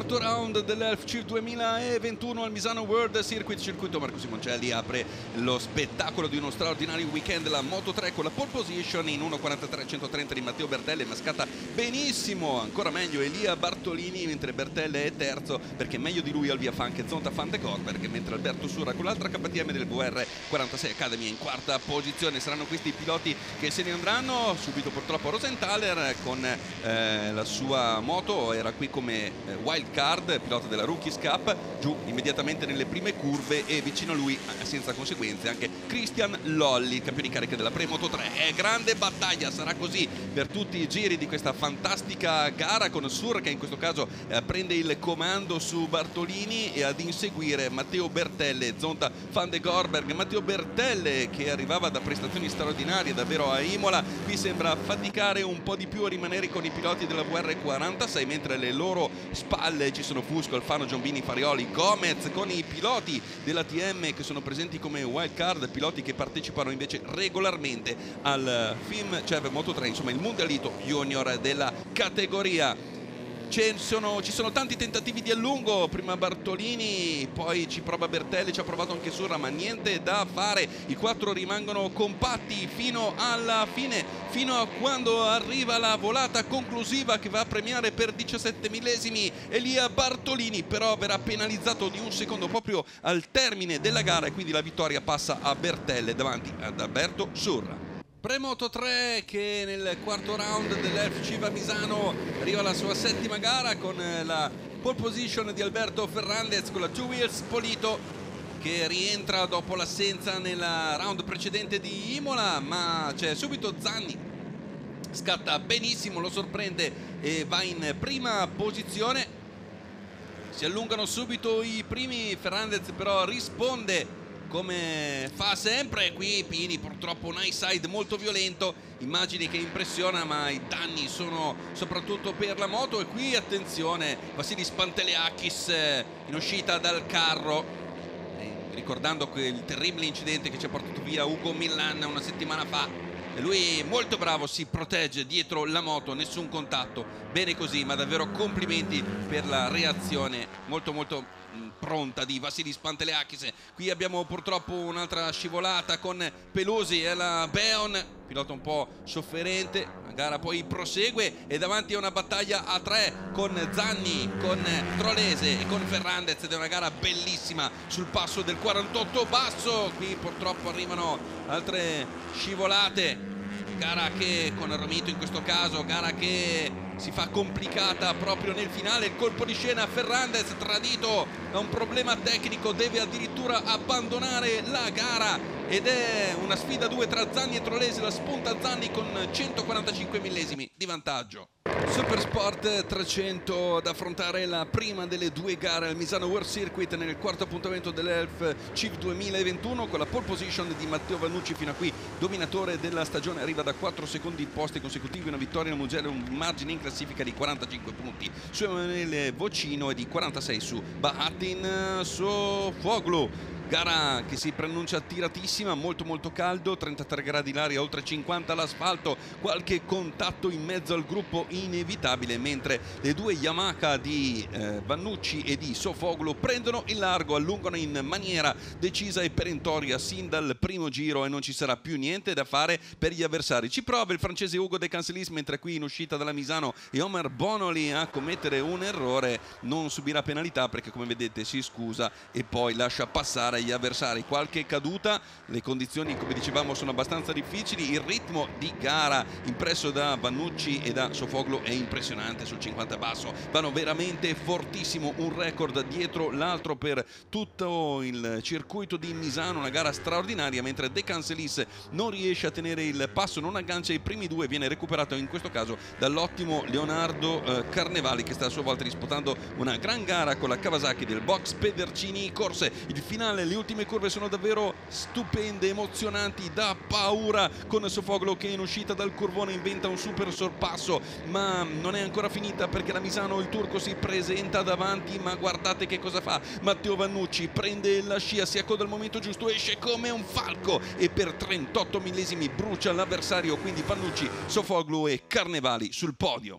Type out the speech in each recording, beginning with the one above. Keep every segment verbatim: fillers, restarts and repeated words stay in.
quarto round dell'Elf Chief duemilaventuno al Misano World Circuit. Circuito Marco Simoncelli apre lo spettacolo di uno straordinario weekend. La Moto tre con la pole position in uno quarantatré centotrenta di Matteo Bertelle, mascata benissimo, ancora meglio Elia Bartolini, mentre Bertelle è terzo perché meglio di lui al via fa anche Zonta Van de Korberg, mentre Alberto Surra con l'altra K T M del V R quarantasei Academy è in quarta posizione. Saranno questi i piloti che se ne andranno. Subito purtroppo Rosenthaler con eh, la sua moto, era qui come eh, wild card, pilota della Rookies Cup, giù immediatamente nelle prime curve, e vicino a lui senza conseguenze anche Christian Lolli, campione in carica della Premoto tre. È grande battaglia, sarà così per tutti i giri di questa fantastica gara, con Sur che in questo caso eh, prende il comando su Bartolini, e ad inseguire Matteo Bertelle e Zonta Van de Korberg. Matteo Bertelle, che arrivava da prestazioni straordinarie davvero a Imola, qui sembra faticare un po' di più a rimanere con i piloti della V R quarantasei, mentre alle loro spalle ci sono Fusco, Alfano, Giombini, Farioli, Gomez, con i piloti della T M che sono presenti come wild card, piloti che partecipano invece regolarmente al F I M CEV Moto tre, insomma il mondialito junior della categoria. Ci sono, ci sono tanti tentativi di allungo, prima Bartolini, poi ci prova Bertelli, ci ha provato anche Surra, ma niente da fare. I quattro rimangono compatti fino alla fine, fino a quando arriva la volata conclusiva che va a premiare per diciassette millesimi Elia Bartolini, però verrà penalizzato di un secondo proprio al termine della gara, e quindi la vittoria passa a Bertelle davanti ad Alberto Surra. Premoto tre che nel quarto round dell'Elf Chief a Misano arriva alla sua settima gara con la pole position di Alberto Ferrandez con la Two Wheels Polito, che rientra dopo l'assenza nella round precedente di Imola, ma c'è subito Zanni, scatta benissimo, lo sorprende e va in prima posizione. Si allungano subito i primi, Ferrandez però risponde come fa sempre. Qui Pini purtroppo un high side molto violento, immagini che impressiona, ma i danni sono soprattutto per la moto. E qui attenzione, Vassilis Panteleakis in uscita dal carro, eh, ricordando quel terribile incidente che ci ha portato via Ugo Millan una settimana fa. E lui molto bravo, si protegge dietro la moto, nessun contatto, bene così, ma davvero complimenti per la reazione molto molto pronta di Vassilis Panteleakis. Qui abbiamo purtroppo un'altra scivolata con Pelosi e la Beon, pilota un po' sofferente. La gara poi prosegue e davanti a una battaglia a tre con Zanni, con Trolese e con Ferrandez, ed è una gara bellissima sul passo del quarantotto basso. Qui purtroppo arrivano altre scivolate, gara che con Romito in questo caso, gara che si fa complicata proprio nel finale. Il colpo di scena, Ferrandez tradito da un problema tecnico deve addirittura abbandonare la gara, ed è una sfida due tra Zanni e Trolese. La spunta Zanni con centoquarantacinque millesimi di vantaggio. Supersport trecento ad affrontare la prima delle due gare al Misano World Circuit nel quarto appuntamento dell'Elf Chief duemilaventuno, con la pole position di Matteo Vannucci, fino a qui dominatore della stagione, arriva da quattro secondi posti consecutivi, una vittoria in Mugello, un margine in classifica di quarantacinque punti su Emanuele Vocino e di quarantasei su Bahattin Sofoglu. Gara che si preannuncia tiratissima, molto molto caldo, trentatré gradi l'aria, oltre cinquanta l'asfalto, qualche contatto in mezzo al gruppo inevitabile, mentre le due Yamaha di eh, Vannucci e di Sofoglu prendono il largo, allungano in maniera decisa e perentoria sin dal primo giro, e non ci sarà più niente da fare per gli avversari. Ci prova il francese Ugo De Cancelis, mentre qui in uscita dalla Misano e Omer Bonoli a commettere un errore, non subirà penalità perché come vedete si scusa e poi lascia passare gli avversari. Qualche caduta, le condizioni come dicevamo sono abbastanza difficili, il ritmo di gara impresso da Vannucci e da Sofoglu è impressionante sul cinquanta basso, vanno veramente fortissimo, un record dietro l'altro per tutto il circuito di Misano, una gara straordinaria, mentre De Cancelis non riesce a tenere il passo, non aggancia i primi due, viene recuperato in questo caso dall'ottimo Leonardo eh, Carnevali, che sta a sua volta disputando una gran gara con la Kawasaki del box Pedercini Corse. Il finale, le ultime curve sono davvero stupende, emozionanti, da paura, con Sofoglu che in uscita dal curvone inventa un super sorpasso, ma non è ancora finita perché la Misano, il turco, si presenta davanti, ma guardate che cosa fa Matteo Vannucci, prende la scia, si accoda al momento giusto, esce come un falco e per trentotto millesimi brucia l'avversario, quindi Vannucci, Sofoglu e Carnevali sul podio.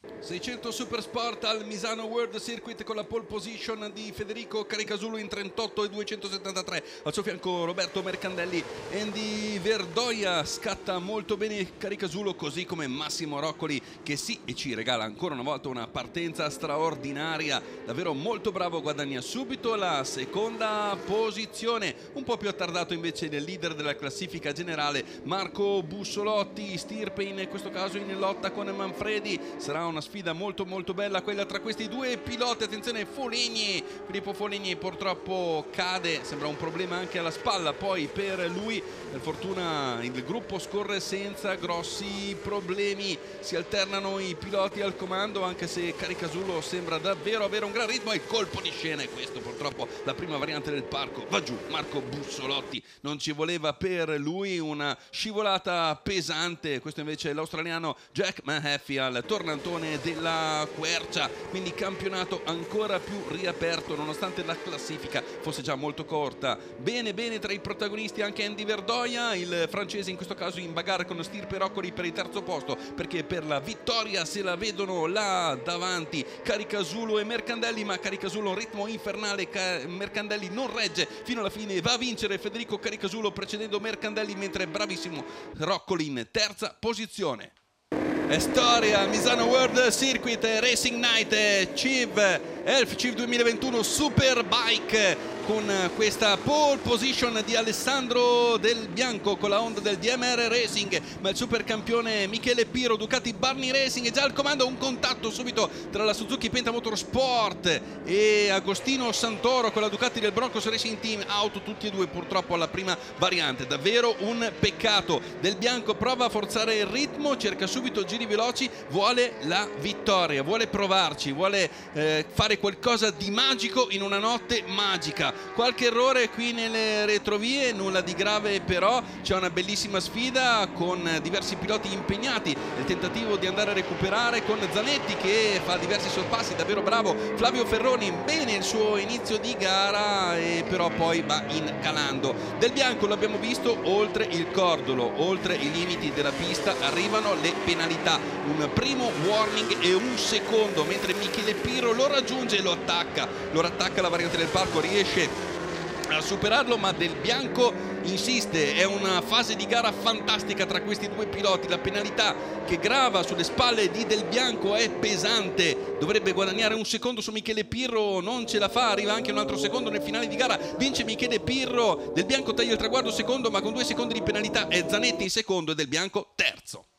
seicento Super Sport al Misano World Circuit con la pole position di Federico Caricasulo in trentotto e duecentosettantatré, al suo fianco Roberto Mercandelli. Andy Verdoia scatta molto bene Caricasulo, così come Massimo Roccoli, che sì e ci regala ancora una volta una partenza straordinaria, davvero molto bravo, guadagna subito la seconda posizione. Un po' più attardato invece il leader della classifica generale Marco Bussolotti, stirpe in questo caso in lotta con Manfredi. Sarà una sfida molto molto bella quella tra questi due piloti. Attenzione, Foligni, Filippo Foligni purtroppo cade, sembra un problema anche alla spalla poi per lui. Per fortuna il gruppo scorre senza grossi problemi, si alternano i piloti al comando, anche se Caricasulo sembra davvero avere un gran ritmo. Il colpo di scena è questo, purtroppo la prima variante del parco, va giù Marco Bussolotti, non ci voleva per lui, una scivolata pesante. Questo invece è l'australiano Jack Mahaffey al tornantone della Quercia, quindi campionato ancora più riaperto nonostante la classifica fosse già molto corta. Bene bene tra i protagonisti anche Andy Verdoia, il francese in questo caso in bagarre con Stirpe Roccoli per il terzo posto, perché per la vittoria se la vedono là davanti Caricasulo e Mercandelli, ma Caricasulo un ritmo infernale, Mercandelli non regge fino alla fine, va a vincere Federico Caricasulo precedendo Mercandelli, mentre bravissimo Roccoli in terza posizione. È storia, Misano World Circuit Racing Night, C I V, Elf C I V duemilaventuno Superbike, con questa pole position di Alessandro Del Bianco con la Honda del D M R Racing, ma il supercampione Michele Piro, Ducati Barni Racing, è già al comando. Un contatto subito tra la Suzuki Penta Motorsport e Agostino Santoro con la Ducati del Broncos Racing Team, auto tutti e due purtroppo alla prima variante, davvero un peccato. Del Bianco prova a forzare il ritmo, cerca subito giri veloci, vuole la vittoria, vuole provarci, vuole eh, fare qualcosa di magico in una notte magica. Qualche errore qui nelle retrovie, nulla di grave, però c'è una bellissima sfida con diversi piloti impegnati nel tentativo di andare a recuperare, con Zanetti che fa diversi sorpassi, davvero bravo, Flavio Ferroni bene il suo inizio di gara e però poi va incalando. Del Bianco l'abbiamo visto oltre il cordolo, oltre i limiti della pista, arrivano le penalità, un primo warning e un secondo, mentre Michele Piro lo raggiunge e lo attacca, lo rattacca la variante del parco, riesce a superarlo, ma Del Bianco insiste. È una fase di gara fantastica tra questi due piloti, la penalità che grava sulle spalle di Del Bianco è pesante, dovrebbe guadagnare un secondo su Michele Pirro, non ce la fa, arriva anche un altro secondo nel finale di gara, vince Michele Pirro, Del Bianco taglia il traguardo secondo, ma con due secondi di penalità è Zanetti in secondo e Del Bianco terzo.